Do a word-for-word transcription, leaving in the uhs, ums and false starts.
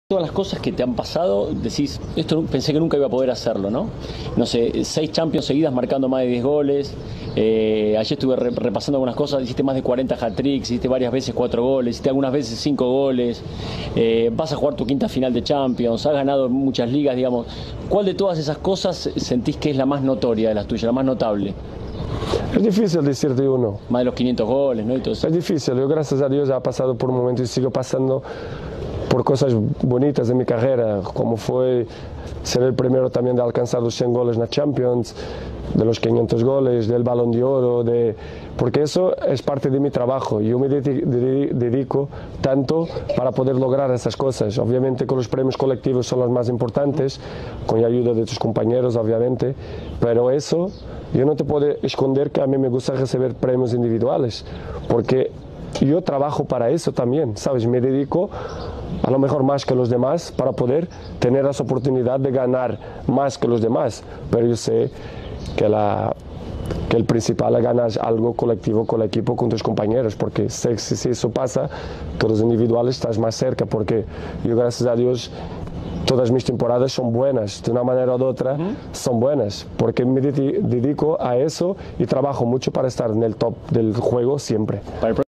Todas las cosas que te han pasado, decís, esto pensé que nunca iba a poder hacerlo, ¿no? No sé, seis Champions seguidas marcando más de diez goles, eh, ayer estuve re repasando algunas cosas, hiciste más de cuarenta hat-tricks, hiciste varias veces cuatro goles, hiciste algunas veces cinco goles, eh, vas a jugar tu quinta final de Champions, has ganado muchas ligas, digamos. ¿Cuál de todas esas cosas sentís que es la más notoria de las tuyas, la más notable? Es difícil decirte uno. Más de los quinientos goles, ¿no? Y todo eso. Es difícil, yo gracias a Dios he pasado por un momento y sigo pasando por cosas bonitas de mi carrera, como fue ser el primero también de alcanzar los cien goles en la Champions, de los quinientos goles, del Balón de Oro, de... porque eso es parte de mi trabajo. Yo me dedico tanto para poder lograr esas cosas. Obviamente que los premios colectivos son los más importantes, con la ayuda de tus compañeros, obviamente, pero eso, yo no te puedo esconder que a mí me gusta recibir premios individuales, porque yo trabajo para eso también, ¿sabes? Me dedico a lo mejor más que los demás para poder tener esa oportunidad de ganar más que los demás, pero yo sé que, la, que el principal es ganar algo colectivo con el equipo, con tus compañeros, porque sé, si, si eso pasa, que los individuales estás más cerca, porque yo gracias a Dios todas mis temporadas son buenas, de una manera u otra uh-huh. son buenas, porque me dedico a eso y trabajo mucho para estar en el top del juego siempre.